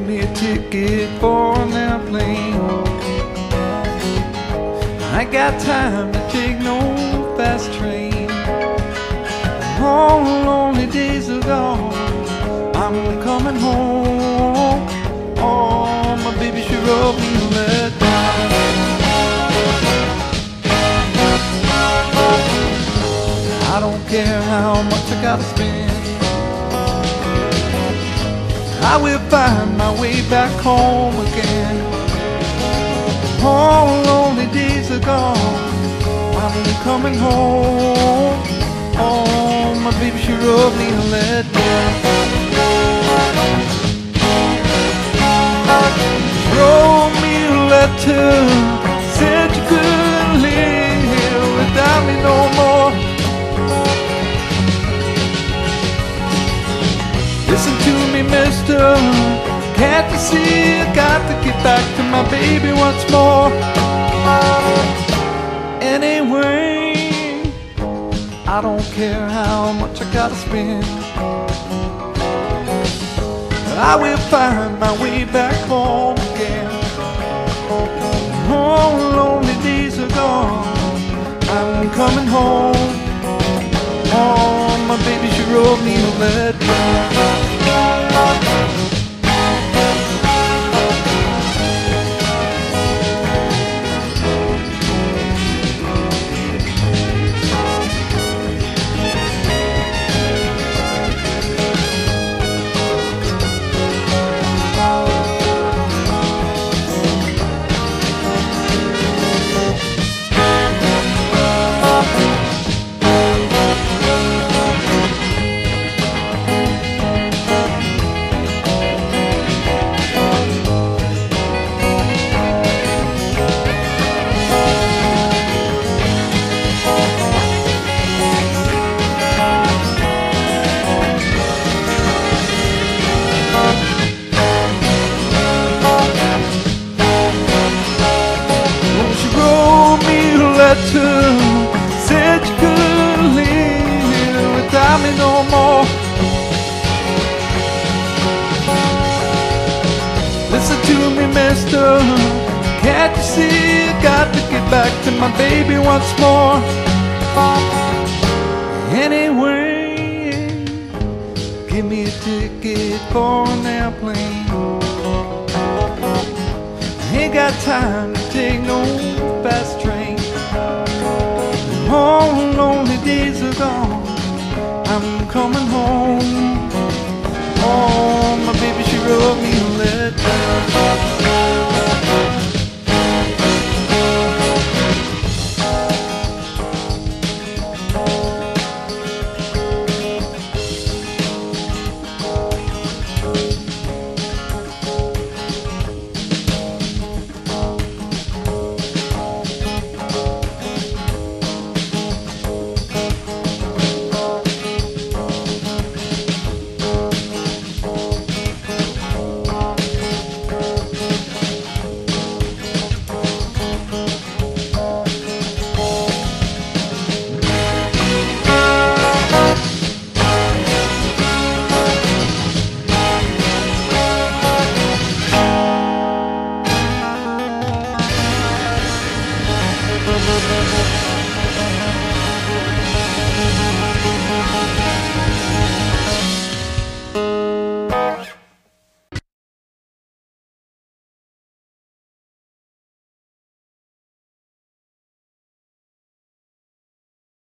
me a ticket for an airplane. I ain't got time to take no fast train. All the lonely days are gone, I'm coming home. Oh, my baby, she wrote me a letter. I don't care how much I gotta spend, I will find my way back home again. All the lonely days are gone, I'm coming home. Oh, my baby, she wrote me a letter. She wrote me a letter, said you couldn't live without me no more. Listen to me, mister, can't you see I got to get back to my baby once more. Anyway, I don't care how much I gotta spend, I will find my way back home again. All the lonely days are gone, I'm coming home. Oh, my baby, she wrote me a letter. Said you couldn't live without me no more. Listen to me, mister, can't you see I got to get back to my baby once more. Anyway, give me a ticket for an airplane. I ain't got time to take no fast train. All the lonely days are gone, I'm coming home. Oh, my baby, she wrote me a letter.